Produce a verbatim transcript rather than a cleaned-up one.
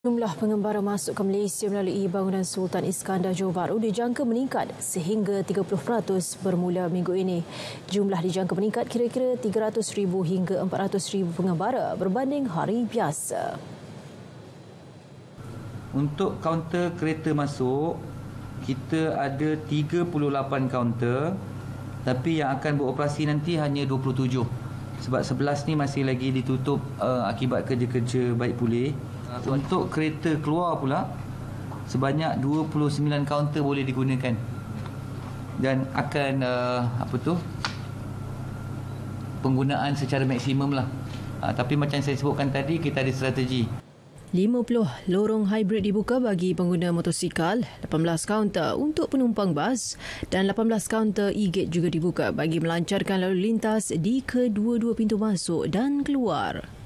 Jumlah pengembara masuk ke Malaysia melalui bangunan Sultan Iskandar Johor Bahru dijangka meningkat sehingga tiga puluh peratus bermula minggu ini. Jumlah dijangka meningkat kira-kira tiga ratus ribu hingga empat ratus ribu pengembara berbanding hari biasa. Untuk kaunter kereta masuk, kita ada tiga puluh lapan kaunter, tapi yang akan beroperasi nanti hanya dua puluh tujuh. Sebab sebelas ni masih lagi ditutup uh, akibat kerja-kerja baik pulih. Untuk kereta keluar pula, sebanyak dua puluh sembilan kaunter boleh digunakan. Dan akan uh, apa tu? Penggunaan secara maksimum lah. Uh, tapi macam saya sebutkan tadi, kita ada strategi. lima puluh lorong hybrid dibuka bagi pengguna motosikal, lapan belas kaunter untuk penumpang bas dan lapan belas kaunter e-gate juga dibuka bagi melancarkan lalu lintas di kedua-dua pintu masuk dan keluar.